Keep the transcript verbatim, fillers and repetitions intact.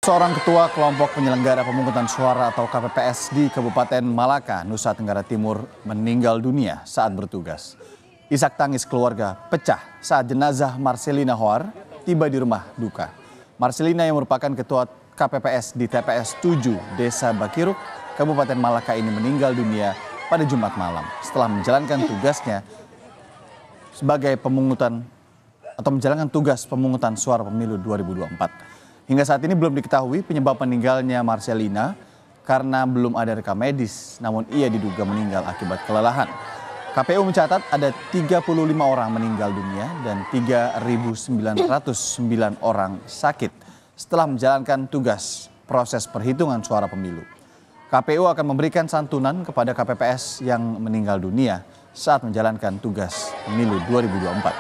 Seorang ketua kelompok penyelenggara pemungutan suara atau K P P S di Kabupaten Malaka, Nusa Tenggara Timur meninggal dunia saat bertugas. Isak tangis keluarga pecah saat jenazah Marcelina Hoar tiba di rumah duka. Marcelina yang merupakan ketua K P P S di T P S tujuh Desa Bakiruk, Kabupaten Malaka ini meninggal dunia pada Jumat malam setelah menjalankan tugasnya sebagai pemungutan atau menjalankan tugas pemungutan suara pemilu dua ribu dua puluh empat. Hingga saat ini belum diketahui penyebab meninggalnya Marcelina karena belum ada rekam medis, namun ia diduga meninggal akibat kelelahan. K P U mencatat ada tiga puluh lima orang meninggal dunia dan tiga ribu sembilan ratus sembilan orang sakit setelah menjalankan tugas proses perhitungan suara pemilu. K P U akan memberikan santunan kepada K P P S yang meninggal dunia saat menjalankan tugas pemilu dua ribu dua puluh empat.